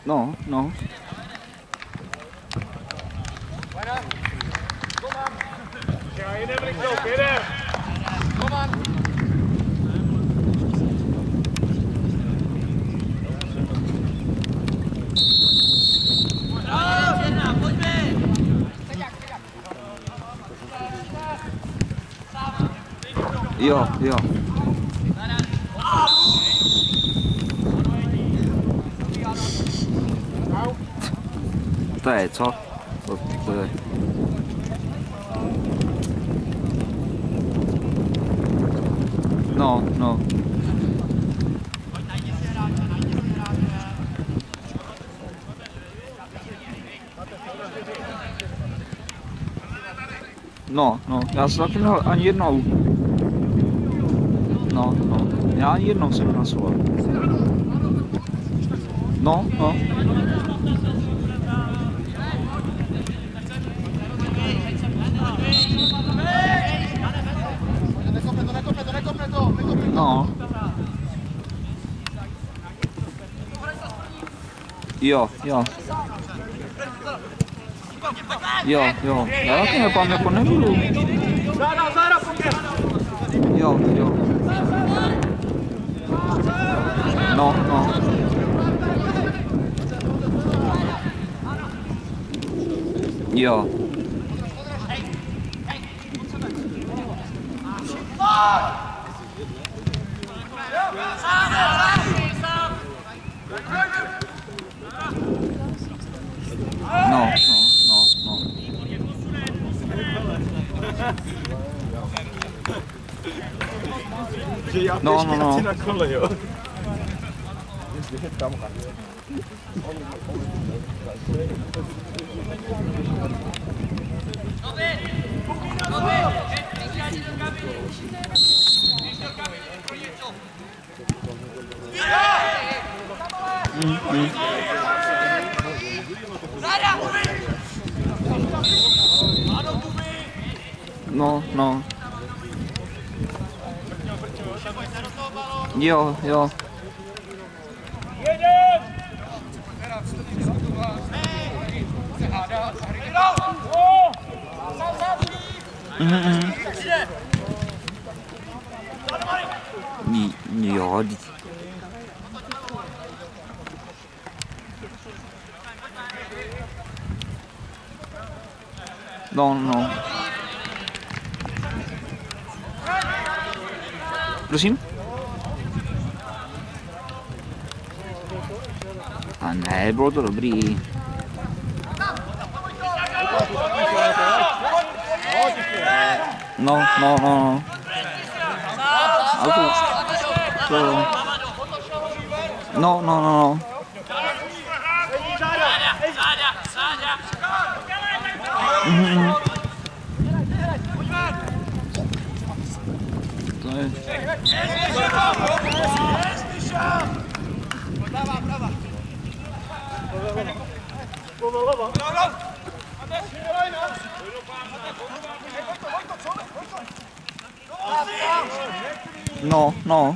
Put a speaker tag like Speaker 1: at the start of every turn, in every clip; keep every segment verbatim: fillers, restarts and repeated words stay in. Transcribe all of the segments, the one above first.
Speaker 1: No, no.
Speaker 2: Ja, jedem rychlou, jedem!
Speaker 1: Jo, jo. To je, co? To, to je. No, no. No, no, já jsem taky nehl ani jednou. No, no, já ani jednou jsem nehlasoval. No, no. No. Jo, jo. Jo, jo. Já taky nepám, jako nebudu.
Speaker 2: Záda, záda, pojďte!
Speaker 1: Jo, jo. No, no. Jo. No, no, no, no.
Speaker 2: Že já
Speaker 1: No, no, no.
Speaker 2: na kole, jo.
Speaker 1: Mm, mm. No, no. Jo, jo. Mm-hmm. Jo, no, no. Prosím? A ne, bylo to dobrý. No, no, no. A to, to... No, no, no, no. Mm-hmm. To je... No, no.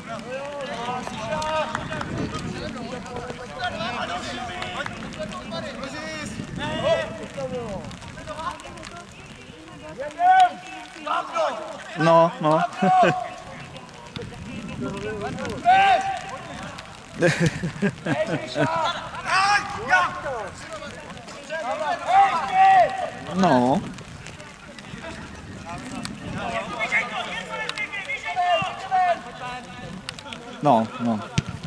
Speaker 1: No, no. No. No, no.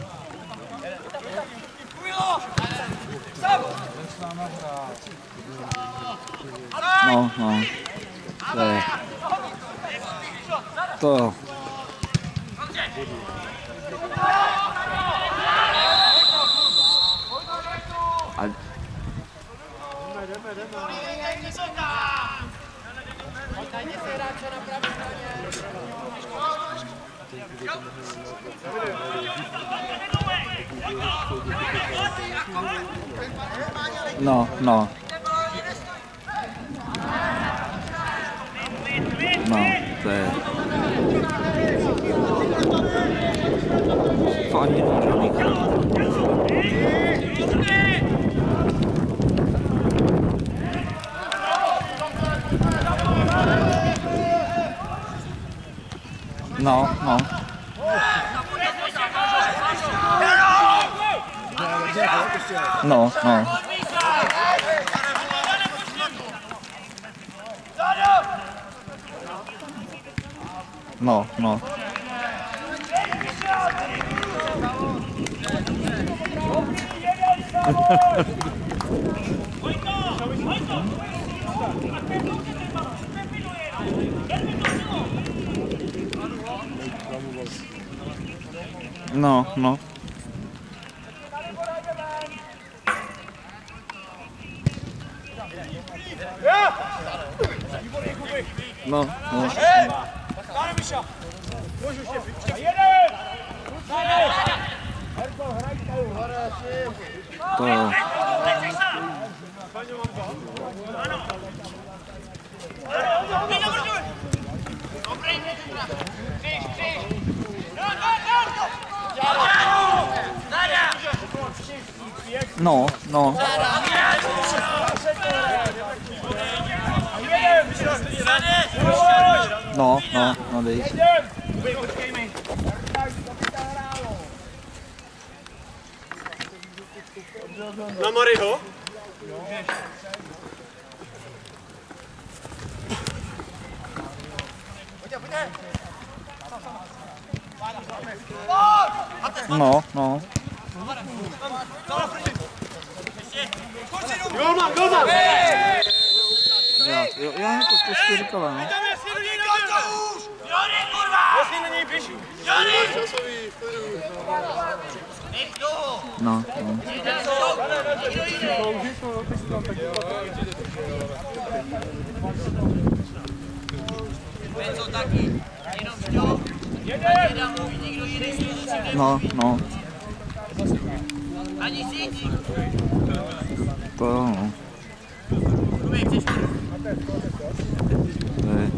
Speaker 1: No, no. To je... To... Ale... No, no. No, to je... To ani nemůžu říkat. No, no. No, no. No, no. No, no. No, no. To... No, no. No, no, no dej.
Speaker 2: Na Maryho?
Speaker 1: No, no.
Speaker 2: Golman, golman!
Speaker 1: Ja, ja, ja to trošku říkala, no.
Speaker 2: Jestli není běží.
Speaker 1: No, no. No, no.
Speaker 3: Ani síti.
Speaker 1: To jo, no. Ne.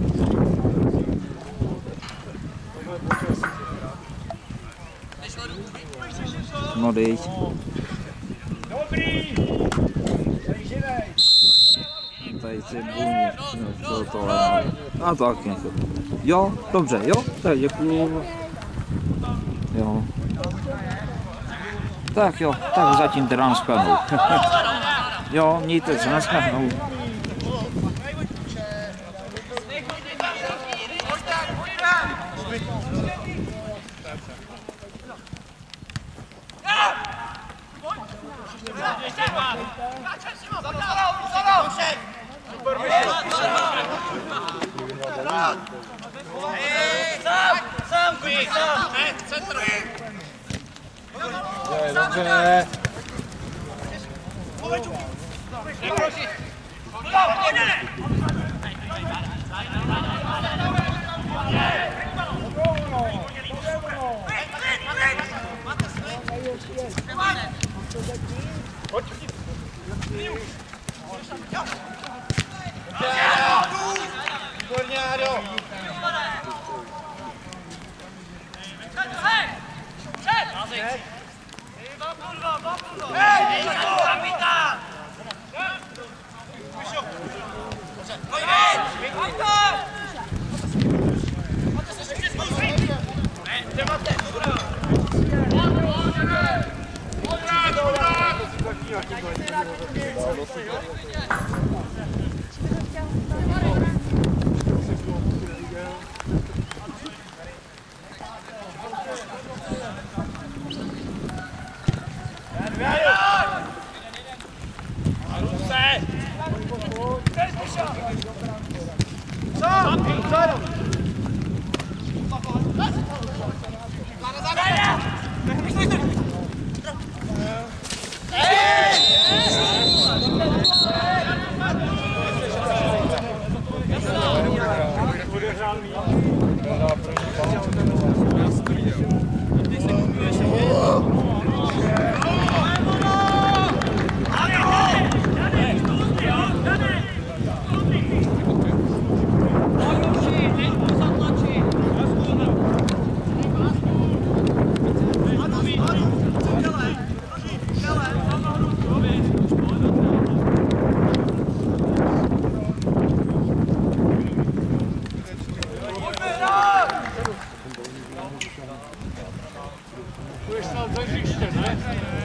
Speaker 1: No dej.
Speaker 2: Dobrý!
Speaker 1: Tady si bůně, no, co to je. A tak něco. Jo, dobře, jo, tak děkuju. Jo. Tak jo, tak zatím teda nashledanou. Jo, mějte se, nashledanou.
Speaker 2: Dobře. Výborně, Ado. Budeš na dveřiště, ne?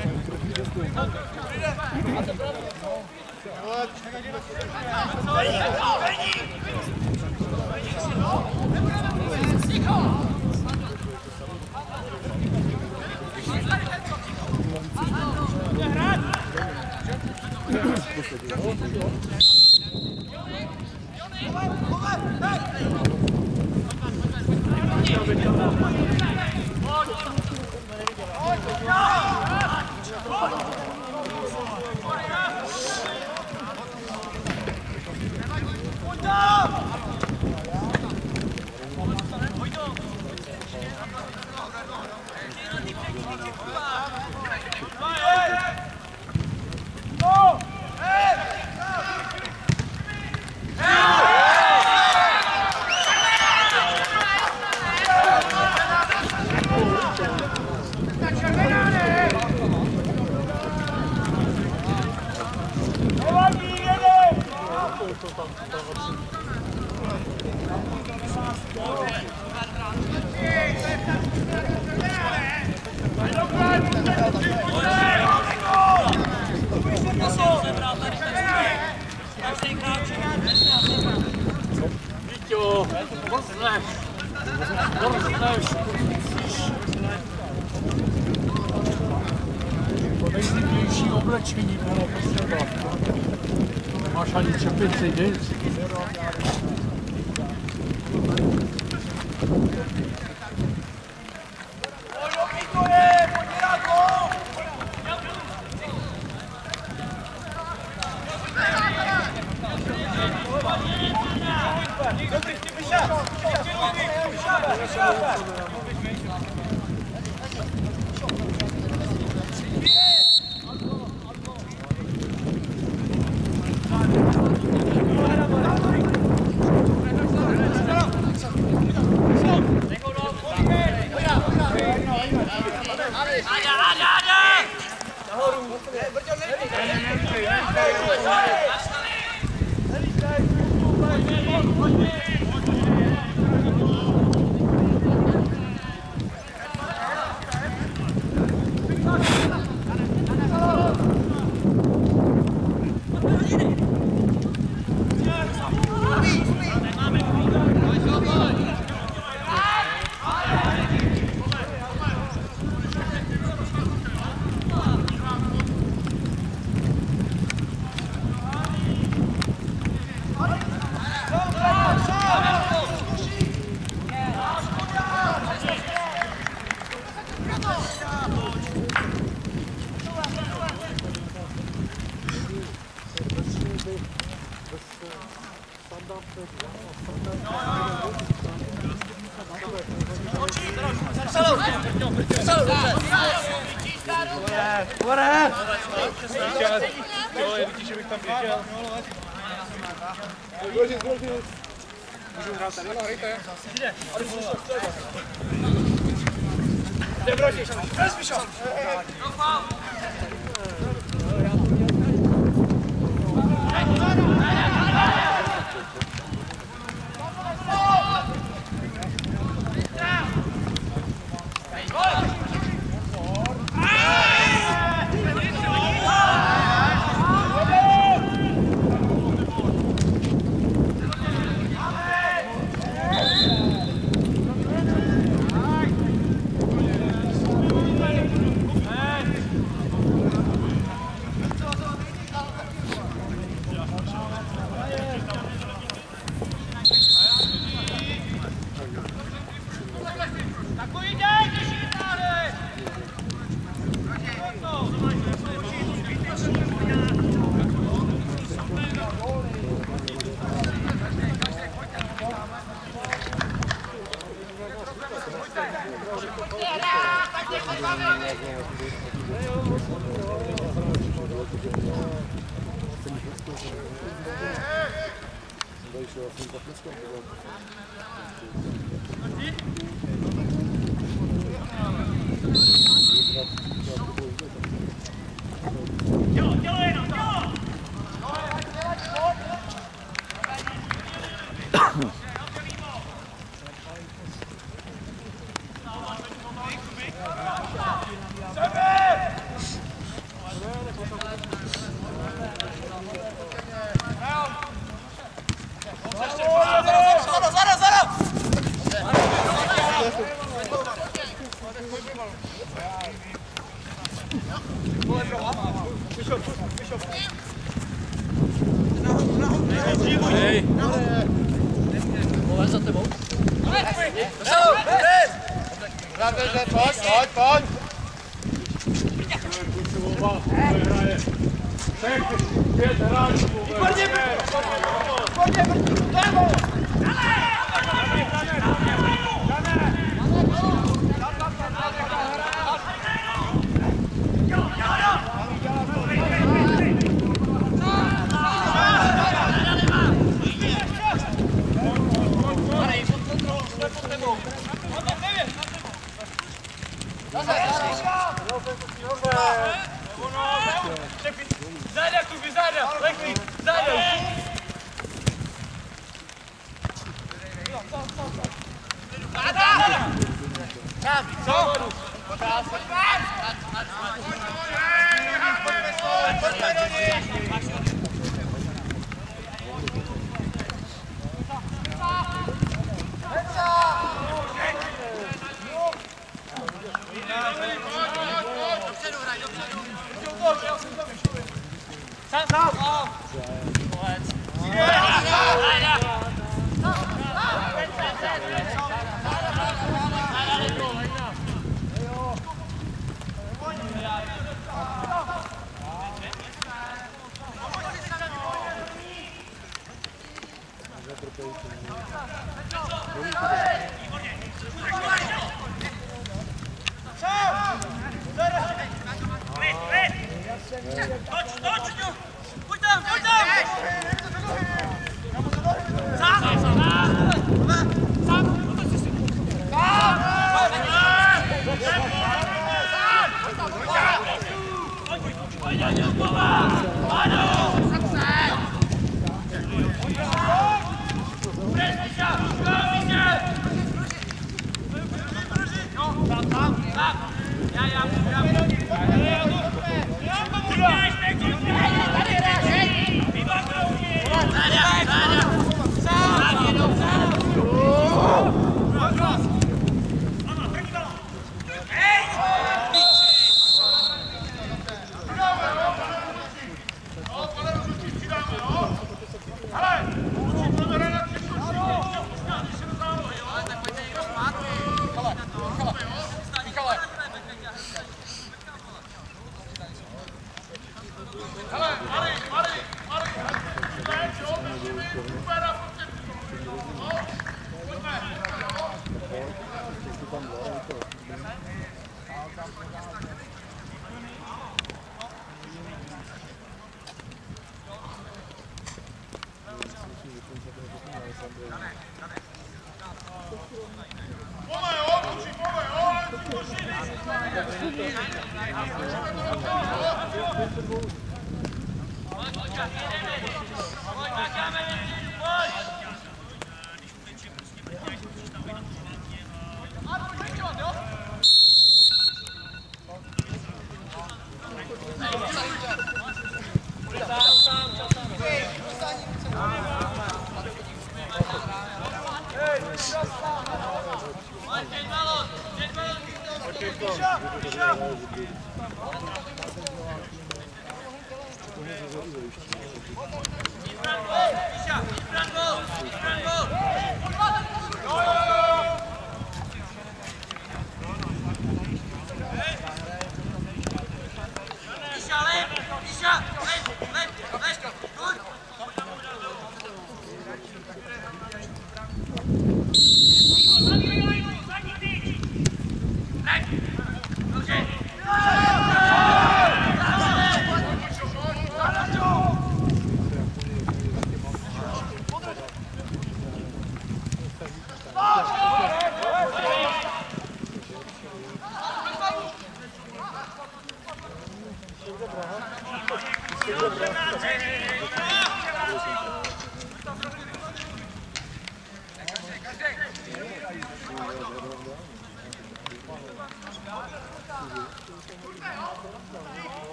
Speaker 2: Víťo, vrzneš, vrzneš, to nejzimnější oblečení bylo potřeba. Nemáš ani čepici, nic. Můžu hrát tady? No, hrajte. Jde brotiš. Vezmiš ho.
Speaker 3: Come on.
Speaker 2: Hej! Vole za tebou. Pojď, pojď, pojď! Pět hráčů! Pojďte, pojďte, pojďte! Záda, kluby, záda, lehký, záda. Záda! Co? Pojďme do ní! Sám, sám! Toč, toč, pojď tam, pojď tam! Sám! Sám!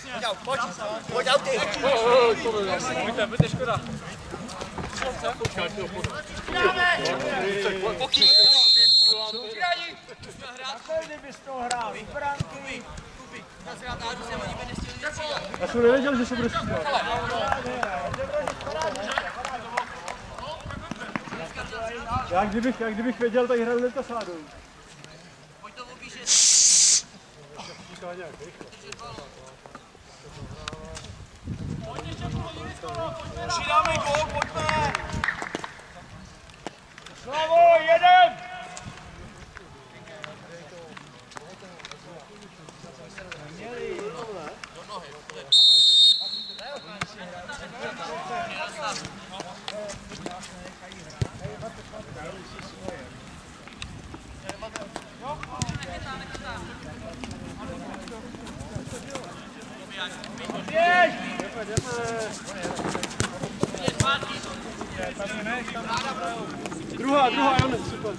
Speaker 3: Pojď, pojď, auty.
Speaker 2: Pojďte, pojďte, škoda.
Speaker 3: Kdybys to hrál, Franky.
Speaker 2: Já jsem nevěděl, že se bude střídat. Já kdybych, já kdybych věděl, tak hrál hned sádou.
Speaker 3: Pojď to obížet. Přidáme gól, pojďme! Slavo, jedem! Do nohy.
Speaker 2: Druhá, druhá, Janec, super.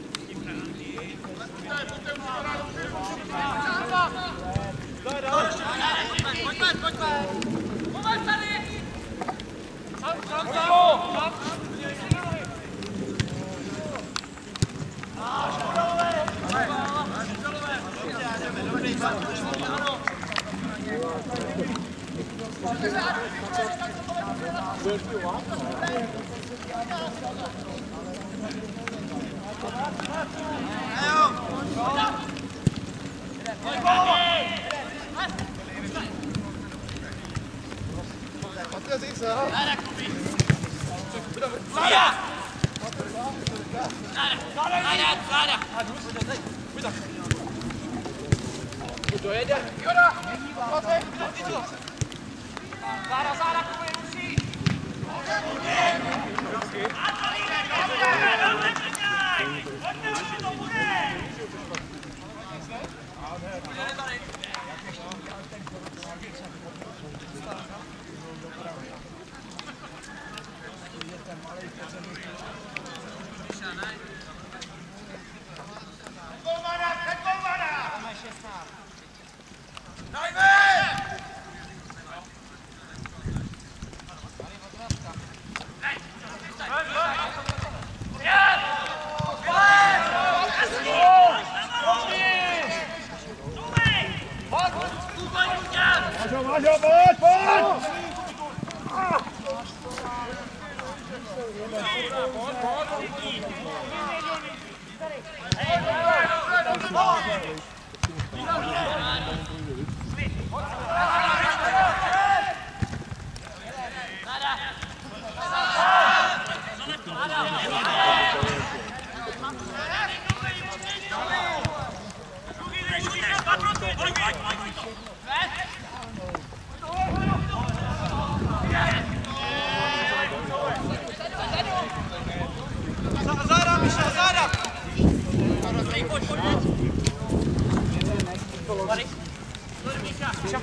Speaker 3: Pojďme, pojďme! Moment tady! Sam, sam, sam! Dojede. Joda! Zára, zára, kupuje musí!
Speaker 2: Vážo, pojď, pojď!
Speaker 3: Zára, Miša, zára! Pojď, pojď, pojď! Tady. Miša.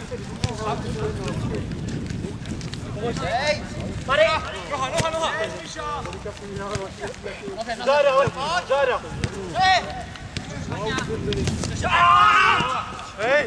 Speaker 3: Hej! Tady! Noha, noha, noha!
Speaker 2: Zára, zára!
Speaker 3: Hej!
Speaker 2: Hej!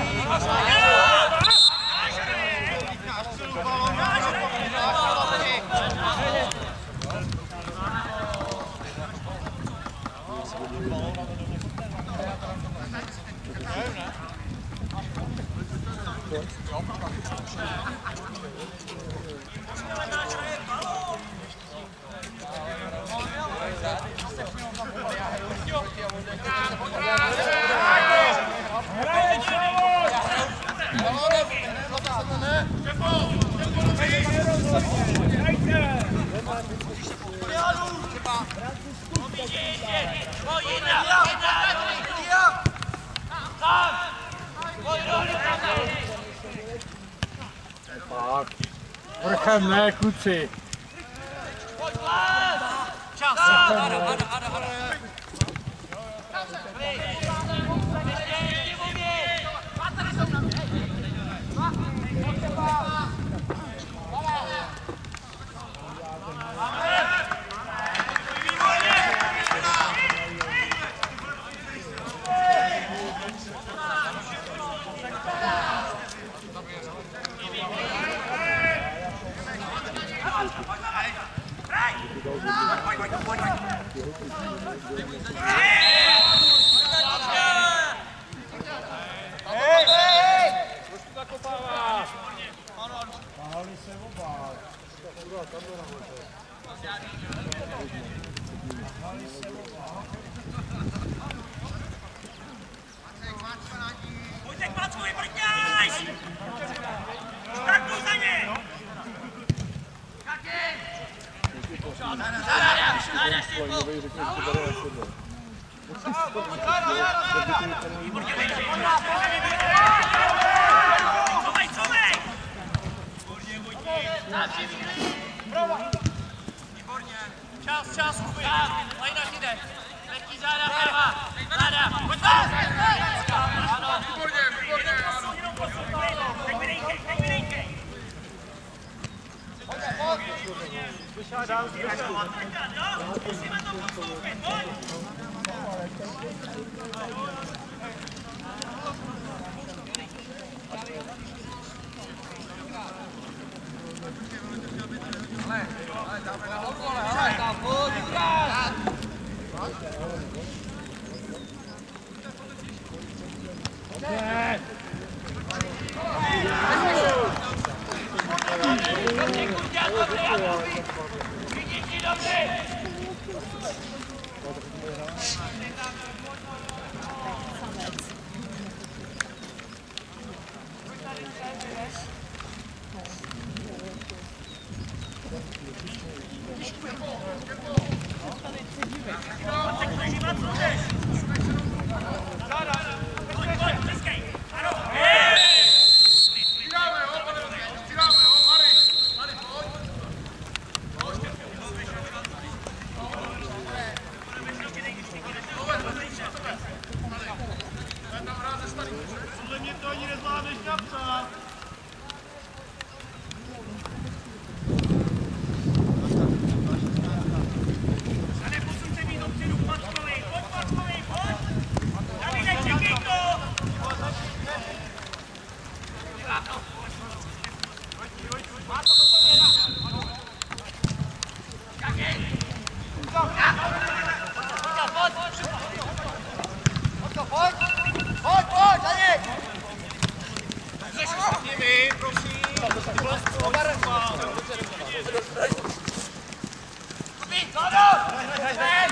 Speaker 2: Vrchem ne, kluci.
Speaker 3: Čas! Hada, hada, hada, hada.
Speaker 2: Tahali se oba.
Speaker 3: Pojďte k Macku, vybrňáš! Štartuj za ně! Covej, covej! Výborně. Čas, čas, Kuby. Lajna jde. Lehký záda, prava. Záda. Pojď tam! Ano. Výborně, výborně. Jenom posun, jenom posun. Teď vydejkej, teď vydejkej. Vyšel dál, vyšel. Musíme to postoupit, pojď. Ale, ale dáme na hlavu, ale tam, pojď, ukáž!
Speaker 2: Okay.
Speaker 3: Dobře, Kurďa, dobře, Jakoby! Všichni dobře!
Speaker 2: Podle mě to ani nezvládneš napsat.
Speaker 3: Pane, posuňte mi dopředu k Mackovi, pojď Mackovi, pojď! Davide, čekej to! Má to hotově, Čekej! Pojď! Pojď, pojď, za něj! Řeš s nimi, prosím! Kubi, záda! Ven!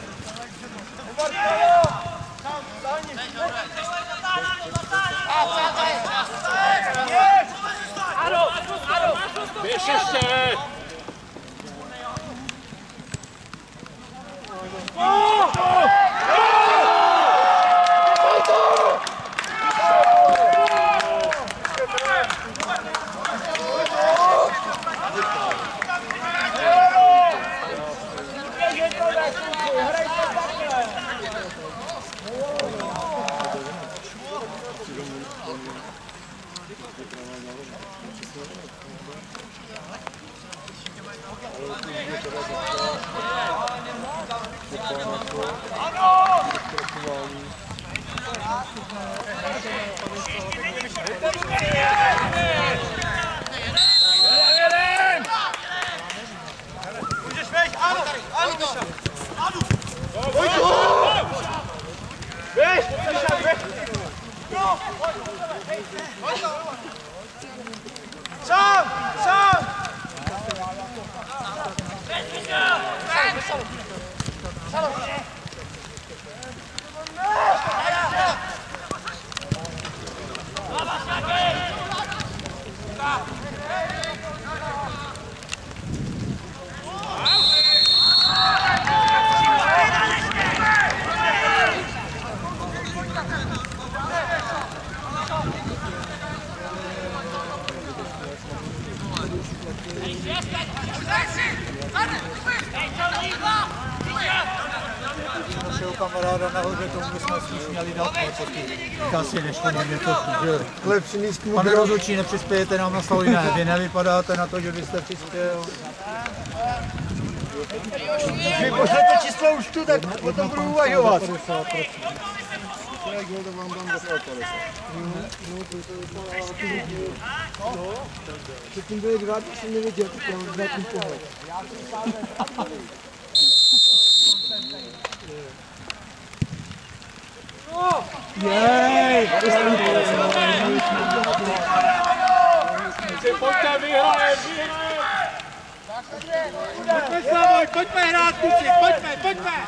Speaker 3: Ano, ano!
Speaker 2: Běž ještě!
Speaker 3: Můžeš vejš, ano, ano, Miša. Ano.
Speaker 2: Pojď tu! Běž, Miša, běž!
Speaker 3: No, pojď, pojď,
Speaker 2: Sám, sám!
Speaker 3: Ven, Miša, ven! Salo. Baba, šakej!
Speaker 4: Našeho kamaráda nahoře, tomu bychom spíš měli dát taky kasy, než to mě to, že lepší nízký. Pane rozhodčí, nepřispějete nám na slovo, ne, vy nevypadáte na to, že byste přispěl.
Speaker 2: Vy pošlete číslo už tu, tak potom budu uvažovat.
Speaker 4: No, Předtím byli dva, když jsem neviděl, tak já už zatím pohled. Jej!
Speaker 2: Pojďte, vyhraje, vyhraje!
Speaker 4: Pojďme, Slavoj, pojďme hrát, kluci, pojďme, pojďme!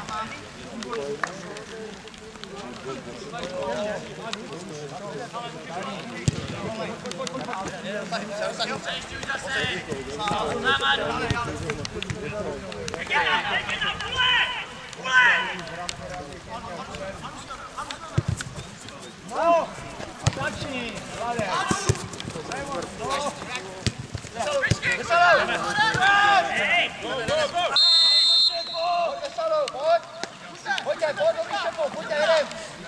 Speaker 4: No, začni, Vladek.
Speaker 3: Pojďte, dobrý šepo, pojďte, jedem.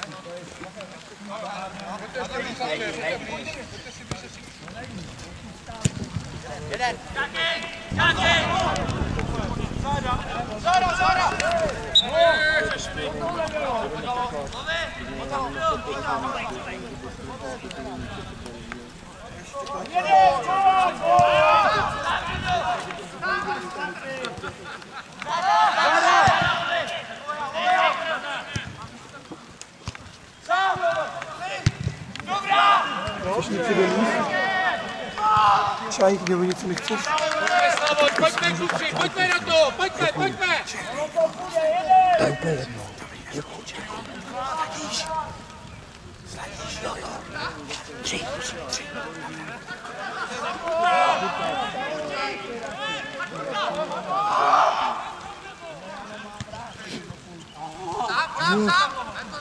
Speaker 3: Jeden. Taky, taky. Zara, Zara.
Speaker 4: Chceš něco do ní? Čajík nebo něco nechceš?
Speaker 2: Pojďme, kluci, pojďme na to, pojďme, pojďme!
Speaker 4: To je úplně jedno. Sladíš. Sladíš, jo, jo. Tři, tři.
Speaker 3: Sám, sám,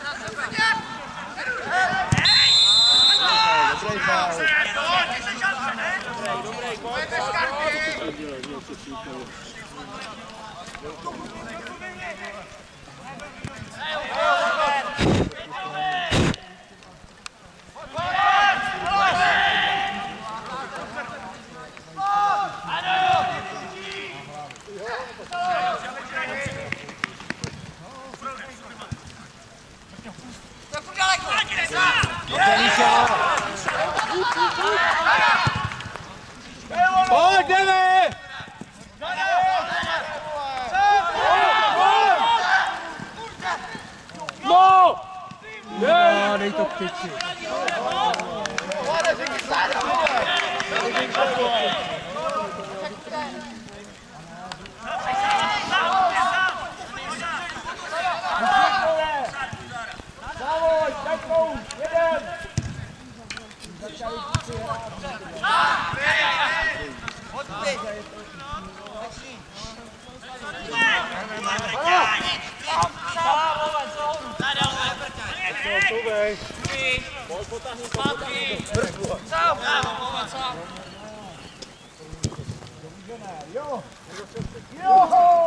Speaker 2: Pojď, jdeme! No!
Speaker 4: No, dej to k piči.
Speaker 2: Zavoj, takovou, jeden!
Speaker 4: Jo! Jo!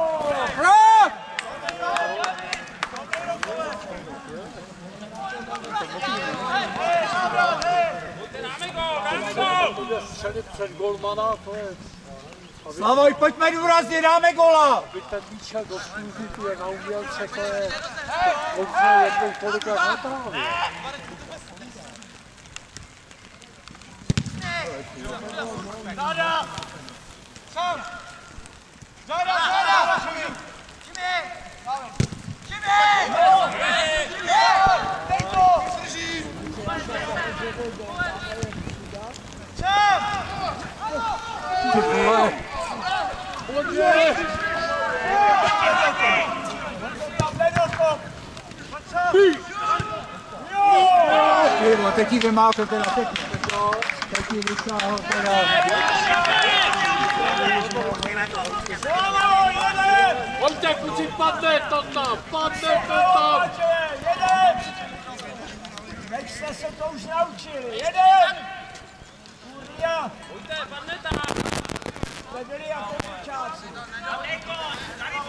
Speaker 2: Střelit před golmana, to je...
Speaker 4: Slavoj, pojďme důrazně, dáme gola!
Speaker 2: Aby ten míč šel do smůzy, tu je na umělce, to je... Dobře, jednou kolikrát natáhli.
Speaker 3: Záda! Sám! Záda, záda! Jimmy! Jimmy! Jimmy! Dej to! Sám!
Speaker 4: Ty vole!
Speaker 2: Pojďme!
Speaker 4: Ty vole, teď jí vymákl teda, teď teď jí vysáhl teda.
Speaker 2: Pojďte, kluci, padne to tam, padne to tam!
Speaker 3: Teď jste se to už naučili. Jeden! Kurňa! Pojďte, padne tam! Jste byli jako děčáci.